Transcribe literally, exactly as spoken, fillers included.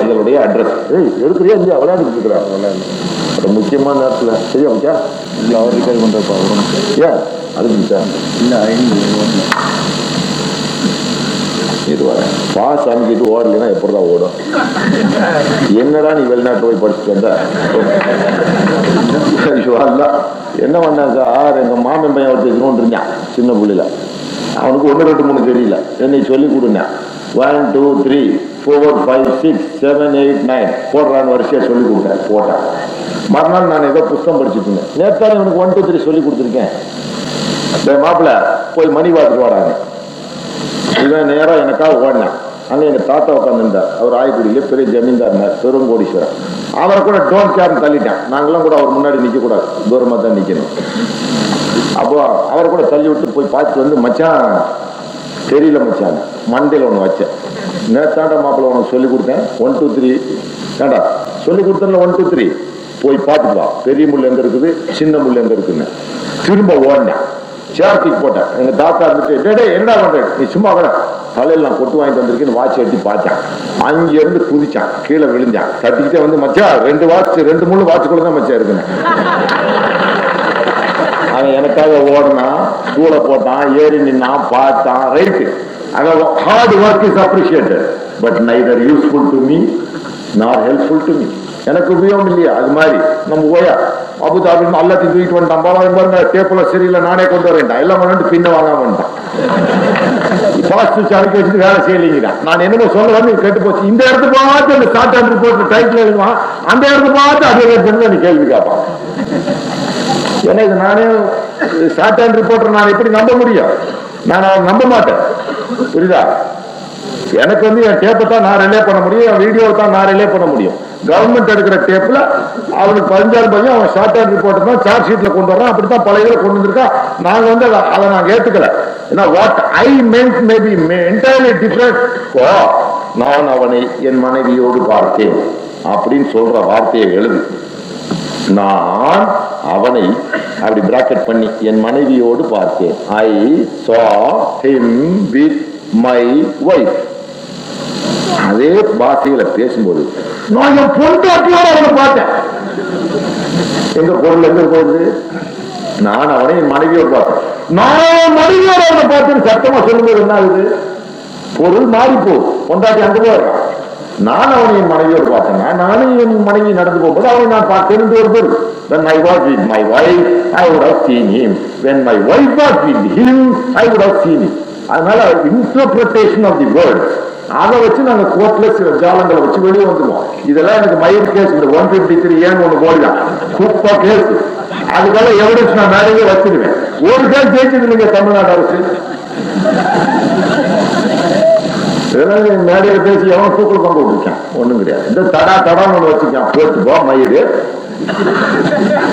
இல்லத்தரசிகளுடைய address. ஏய் எடுக்கிறியா இல்லையா விளையாடிட்டு இருக்கிறாங்க முக்கியமான நேரத்தில் சரியா மச்சா இல்லை அவர் ரிப்பேர் பண்ணுறப்பா ஏன் அதுக்கு இல்லை இது வர பாஸ் அமைக்கிட்டு ஓடலைன்னா எப்படிதான் ஓடும்? என்னடா நீ வெளிநாட்டு போய் படிச்சுட்டு வந்த என்ன பண்ணாங்க சார்? எங்க மாமன் பையன் ஒருத்தர் இருக்கணும்னு இருந்தான் சின்ன புள்ளில. அவனுக்கு ஒன்று ரெண்டு மூணு தெரியல, என்னை சொல்லி கொடுங்க. One two three four five six seven eight nine போடுறான்னு வரிசையா சொல்லி கொடுத்தேன். போட்டேன். மறுநாள் நான் ஏதோ புத்தகம் படிச்சுட்டு இருந்தேன். நேற்று இவனுக்கு ஒன் டூ த்ரீ சொல்லி கொடுத்துருக்கேன். மாப்பிள்ள போய் மணி பார்த்துட்டு வாடாங்க. இவன் நேரம் எனக்காக ஓடினான். அங்கே எங்க தாத்தா உட்காந்துருந்தார். அவர் ஆய்க்குடியிலே பெரிய ஜமீன்தார் இருந்தார், பெரும் கோடீஸ்வரர். அவரை கூட டோன்ட் கேர்னு தள்ளிட்டான். நாங்களாம் கூட அவர் முன்னாடி நிற்க கூடாது, தூரமாக தான் நிற்கணும். அப்போ அவரை கூட தள்ளி விட்டு போய் பார்த்துட்டு வந்து மச்சான் தெரியல மச்சான் மண்டையில் ஒன்று வச்சேன். நேத்தாண்டா மாப்பிள்ள உனக்கு சொல்லி கொடுத்தேன் ஒன் டூ த்ரீ ஏண்டா சொல்லி கொடுத்தேன்ல ஒன் டூ த்ரீ போய் பார்த்துக்கலாம் பெரிய முள் எங்க இருக்குது சின்ன முள் எங்க இருக்குன்னு. திரும்ப ஓடினேன். சேர்த்துக்கு போட்டேன். எங்க தாத்தா இருந்துட்டு டே டே என்னடா பண்றேன் நீ சும்மா வர தலையில் நான் கொட்டு வாங்கிட்டு வந்திருக்கேன்னு வாட்ச் எடுத்து பார்த்தேன். அங்கிருந்து குதிச்சான், கீழே விழுந்தான். தட்டிக்கிட்டே வந்து மச்சா ரெண்டு வாட்ச் ரெண்டு மூணு வாட்சுக்குள்ள தான் மச்சா இருக்குன்னு. அவன் எனக்காக ஓடினான், ஸ்கூலை போட்டான், ஏறி நின்னான், பார்த்தான். ரைட்டு, அதாவது hard work is appreciated but neither useful to me nor helpful to me. எனக்கு உபயோகம் இல்லையா? அது மாதிரி நம்ம போயா அபுதாபி எல்லாத்தையும் தூக்கிட்டு வந்துட்டான். பாருங்க டேப்புல சரியில்லை, நானே கொண்டு வரேன்டான். எல்லாம் பண்ணிட்டு பின்ன வாங்காம வந்துட்டான். பாஸ்ட் அடிக்க வச்சுட்டு வேலை செய்யலைங்கிறான். நான் என்னமோ சொல்ல வந்து கெட்டு போச்சு. இந்த இடத்து பார்த்து அந்த ஸ்டார்ட் அண்ட் ரிப்போர்ட் டைட்டில் எழுதுவான், அந்த இடத்து பார்த்து அதே நீ கேள்வி கேட்பான். ஏன்னா இது நானே ஷார்ட் அண்ட் ரிப்போர்ட்டர் நான் எப்படி நம்ப முடியும்? நான் அவன் நம்ப மாட்டேன். புரியுதா? எனக்கு வந்து என் டேப்பை தான் நான் ரிலே பண்ண முடியும், என் வீடியோவை தான் நான் ரிலே பண்ண முடியும். கவர்மெண்ட் எடுக்கிற டேப்ல அவனுக்கு பதினஞ்சாறு பையன் அவன் ஷார்ட் அண்ட் ரிப்போர்ட்டர் தான் சார்ஜ் ஷீட்ல கொண்டு வரான். அப்படித்தான் பழைய கொண்டு வந்திருக்கான். நாங்க வந்து அதை நான் ஏத்துக்கல. ஏன்னா what I meant may be entirely different. நான் அவனை என் மனைவியோடு பார்த்தேன் அப்படின்னு சொல்ற வார்த்தையை எழுது. நான் அவனை அப்படி பிராக்கெட் பண்ணி என் மனைவியோடு பார்த்தேன். ஐ saw him with my wife. அதே பாஷையில பேசும்போது நான் என் பொண்டாட்டியோட அவனை பார்த்தேன். எங்க பொருள் எங்க போகுது? நான் அவனை என் மனைவியோடு பார்த்தேன். நான் மனைவியோட அவனை பார்த்தேன் சத்தமா சொல்லும்போது என்ன ஆகுது? பொருள் மாறி போகுது. பொண்டாட்டி அங்க போறான். நான் அவனை என் மனைவியோடு பார்த்தேன்னா நானும் என் மனைவி நடந்து போகும்போது அவனை நான் பார்த்தேன் ஒரு பொருள். When I was with my wife, I would have seen him. When my wife was with him, I would have seen him. அதனால இன்டர்பிரேஷன் ஆஃப் தி வேர்ட்ஸ் அதை வச்சு நாங்க கோர்ட்ல சில ஜாலங்களை வச்சு வெளியே வந்துருவோம். இதெல்லாம் எனக்கு மயிர் கேஸ் இந்த ஒன் பிப்டி த்ரீ ஏன்னு ஒண்ணு போடலாம் குப்பா கேஸ். அதுக்காக எவிடன்ஸ் நான் மேலேயே வச்சிருவேன். ஒரு கேஸ் ஜெயிச்சது இல்லைங்க தமிழ்நாடு அரசு. மேடையில பேசி எவன் தூக்கல் கொண்டு விட்டுருக்கான்? ஒண்ணும் கிடையாது. இந்த தடா தடான்னு ஒண்ணு வச்சுக்கான். போட்டு போ மயிறு